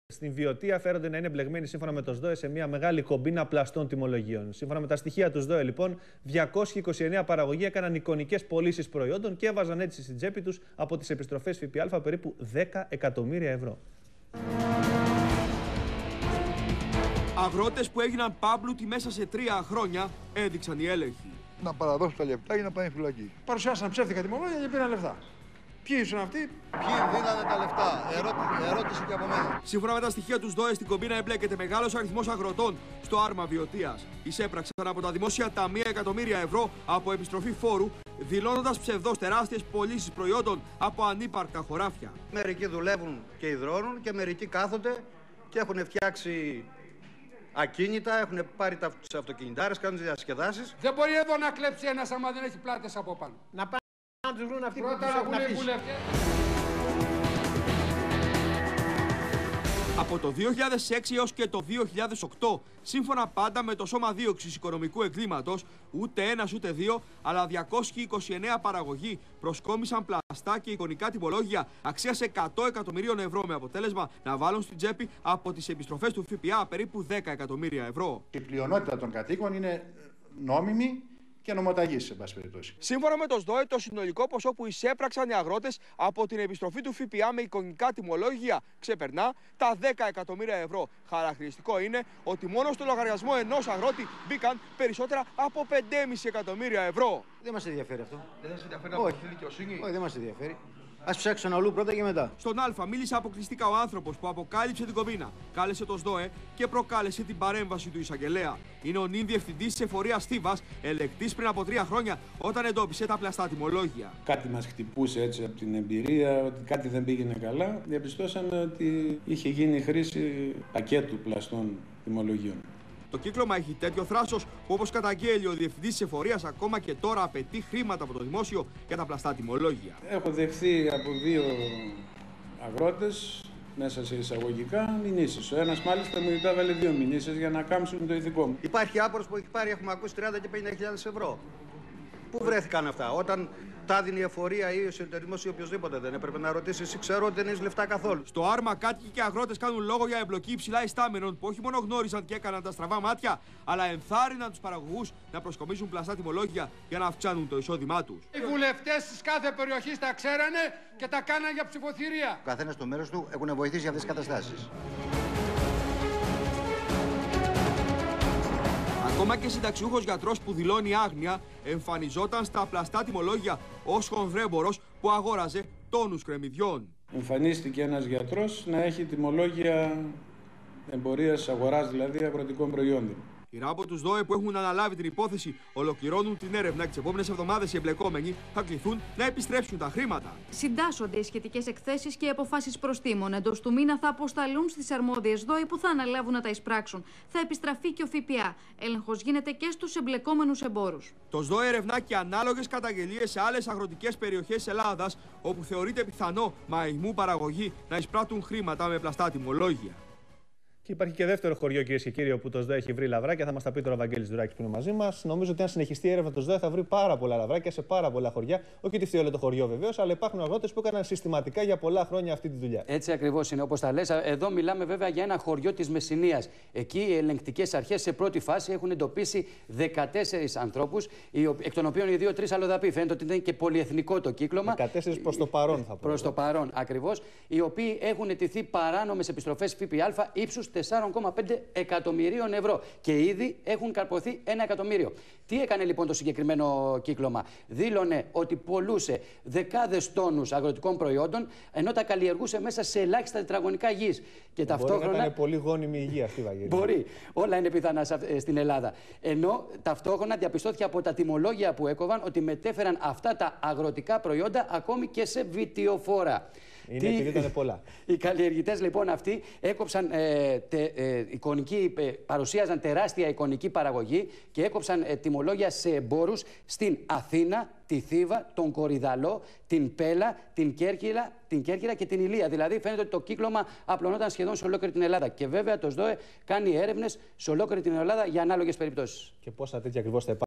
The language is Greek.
Στην Βιωτία φέρονται να είναι μπλεγμένοι σύμφωνα με το ΣΔΟΕ σε μια μεγάλη κομπίνα πλαστών τιμολογίων. Σύμφωνα με τα στοιχεία του ΣΔΟΕ, λοιπόν, 229 παραγωγοί έκαναν εικονικές πωλήσεις προϊόντων και έβαζαν έτσι στην τσέπη τους από τις επιστροφές ΦΠΑ περίπου 10 εκατομμύρια ευρώ. Αγρότες που έγιναν πάμπλουτοι μέσα σε 3 χρόνια έδειξαν οι έλεγχοι. Να παραδώσουν τα λεπτά για να πάνε φυλακή. Παρουσιάσαν ψεύτικα τιμολόγια και πήραν λεφτά. Ποιοι ήσουν αυτοί? Ποιοι δίνανε τα λεφτά? Ερώτηση και από μένα. Σύμφωνα με τα στοιχεία του ΣΔΟΕ, στην κομπίνα εμπλέκεται μεγάλος αριθμός αγροτών στο άρμα Βιωτίας. Εισέπραξαν από τα δημόσια ταμεία εκατομμύρια ευρώ από επιστροφή φόρου, δηλώνοντας ψευδώς τεράστιες πωλήσεις προϊόντων από ανύπαρκτα χωράφια. Μερικοί δουλεύουν και υδρώνουν και μερικοί κάθονται και έχουν φτιάξει ακίνητα, έχουν πάρει τους αυτοκινητάρες, κάνουν διασκεδάσεις. Δεν μπορεί εδώ να κλέψει ένας άμα δεν έχει πλάτες από πάνω. Να πάνε να τους βρουν αυτοί που Πρώτα τους να έχουν βγουν οι αφήσει. βουλευτές. Από το 2006 έως και το 2008, σύμφωνα πάντα με το Σώμα Δίωξης Οικονομικού Εγκλήματος, ούτε ένας ούτε δύο, αλλά 229 παραγωγοί προσκόμισαν πλαστά και εικονικά τιμολόγια αξίας 100 εκατομμυρίων ευρώ, με αποτέλεσμα να βάλουν στην τσέπη από τις επιστροφές του ΦΠΑ περίπου 10 εκατομμύρια ευρώ. Η πλειονότητα των κατοίκων είναι νόμιμοι και νομοταγείς, σε πάση περιπτώσει. Σύμφωνα με το ΣΔΟΕ, το συνολικό ποσό που εισέπραξαν οι αγρότες από την επιστροφή του ΦΠΑ με εικονικά τιμολόγια ξεπερνά τα 10 εκατομμύρια ευρώ. Χαρακτηριστικό είναι ότι μόνο στο λογαριασμό ενός αγρότη μπήκαν περισσότερα από 5,5 εκατομμύρια ευρώ. Δεν μας ενδιαφέρει αυτό. Δεν σας ενδιαφέρει να βοηθήσει η δικαιοσύνη? Όχι, δεν μας ενδιαφέρει. Ας ψάξουν αλλού πρώτα και μετά. Στον Α μίλησε αποκλειστικά ο άνθρωπος που αποκάλυψε την κομπίνα. Κάλεσε το ΣΔΟΕ και προκάλεσε την παρέμβαση του εισαγγελέα. Είναι ο νυν διευθυντής της εφορίας Θήβας, ελεκτής πριν από 3 χρόνια, όταν εντόπισε τα πλαστά τιμολόγια. Κάτι μας χτυπούσε έτσι από την εμπειρία, ότι κάτι δεν πήγαινε καλά. Διαπιστώσαμε ότι είχε γίνει χρήση πακέτου πλαστών τιμολογίων. Το κύκλωμα έχει τέτοιο θράσος που, όπως καταγγέλει ο διευθυντής της εφορίας, ακόμα και τώρα απαιτεί χρήματα από το δημόσιο για τα πλαστά τιμολόγια. Έχω δεχθεί από 2 αγρότες, μέσα σε εισαγωγικά, μηνύσεις. Ο ένας μάλιστα μου υπέβαλε 2 μηνύσεις για να κάμψουν το ηθικό μου. Υπάρχει άπορος που έχει πάρει, έχουμε ακούσει, 30 και 50.000 ευρώ. Πού βρέθηκαν αυτά? Όταν τα δίνει η εφορία ή ο εσωτερισμός ή οποιοδήποτε, δεν έπρεπε να ρωτήσει? Εσύ ξέρω ότι δεν έχεις λεφτά καθόλου. Στο άρμα, κάτοικοι και αγρότες κάνουν λόγο για εμπλοκή υψηλά ιστάμενων που όχι μόνο γνώρισαν και έκαναν τα στραβά μάτια, αλλά ενθάρρυναν τους παραγωγούς να προσκομίσουν πλαστά τιμολόγια για να αυξάνουν το εισόδημά τους. Οι βουλευτές της κάθε περιοχής τα ξέρανε και τα κάναν για ψηφοθυρία. Ο καθένας στο μέρος του έχουν βοηθήσει για αυτές τις καταστάσεις. Ακόμα και συνταξιούχος γιατρός που δηλώνει άγνοια εμφανιζόταν στα πλαστά τιμολόγια ως χονδρέμπορος που αγόραζε τόνους κρεμμυδιών. Εμφανίστηκε ένας γιατρός να έχει τιμολόγια εμπορίας, αγοράς δηλαδή αγροτικών προϊόντων. Οι ράμπο του ΣΔΟΕ που έχουν αναλάβει την υπόθεση ολοκληρώνουν την έρευνα και τις επόμενες εβδομάδες οι εμπλεκόμενοι θα κληθούν να επιστρέψουν τα χρήματα. Συντάσσονται οι σχετικές εκθέσεις και οι αποφάσεις προστίμων. Εντός του μήνα θα αποσταλούν στις αρμόδιες ΔΟΕ που θα αναλάβουν να τα εισπράξουν. Θα επιστραφεί και ο ΦΠΑ. Έλεγχος γίνεται και στους εμπλεκόμενους εμπόρους. Το ΣΔΟΕ ερευνά και ανάλογες καταγγελίες σε άλλες αγροτικές περιοχές της Ελλάδας, όπου θεωρείται πιθανό μαϊμού παραγωγή να εισπράττουν χρήματα με πλαστά τιμολόγια. Και υπάρχει και δεύτερο χωριό, κυρίες και κύριοι, όπου το ΣΔΟΕ έχει βρει λαβράκια. Θα μας τα πει τώρα ο Βαγγέλης Δουράκης που είναι μαζί μας. Νομίζω ότι αν συνεχιστεί η έρευνα του ΣΔΟΕ θα βρει πάρα πολλά λαβράκια σε πάρα πολλά χωριά. Όχι ότι φταίει όλο το χωριό βεβαίως, αλλά υπάρχουν αγρότες που έκαναν συστηματικά για πολλά χρόνια αυτή τη δουλειά. Έτσι ακριβώς είναι, όπως τα λες. Εδώ μιλάμε βέβαια για ένα χωριό της Μεσσηνίας. Εκεί οι ελεγκτικές αρχές σε πρώτη φάση έχουν εντοπίσει 14 ανθρώπους, εκ των οποίων οι 2-3 αλλοδαποί. Φαίνεται ότι είναι και πολυεθνικό το κύκλωμα. 14 προς το παρόν, θα πω. Προς το παρόν, ακριβώς. Οι οποίοι έχουν αιτηθεί παράνομες επιστροφές ΦΠΑ ύψους 4,5 εκατομμυρίων ευρώ και ήδη έχουν καρποθεί 1 εκατομμύριο. Τι έκανε λοιπόν το συγκεκριμένο κύκλωμα? Δήλωνε ότι πωλούσε δεκάδες τόνους αγροτικών προϊόντων, ενώ τα καλλιεργούσε μέσα σε ελάχιστα τετραγωνικά γης. Και ταυτόχρονα. Μπορεί να ήταν πολύ γόνιμη η γη αυτή, Βαγγέλη. Μπορεί. Όλα είναι πιθανά στην Ελλάδα. Ενώ ταυτόχρονα διαπιστώθηκε από τα τιμολόγια που έκοβαν ότι μετέφεραν αυτά τα αγροτικά προϊόντα ακόμη και σε βιτιοφόρα. Είναι επειδή ήταν πολλά. Οι καλλιεργητές λοιπόν αυτοί έκοψαν παρουσίαζαν τεράστια εικονική παραγωγή και έκοψαν τιμολόγια σε εμπόρους στην Αθήνα, τη Θήβα, τον Κορυδαλό, την Πέλα, την Κέρκυρα και την Ηλία. Δηλαδή φαίνεται ότι το κύκλωμα απλωνόταν σχεδόν σε ολόκληρη την Ελλάδα. Και βέβαια το ΣΔΟΕ κάνει έρευνες σε ολόκληρη την Ελλάδα για ανάλογες περιπτώσεις. Και πόσα τέτοια ακριβώς θα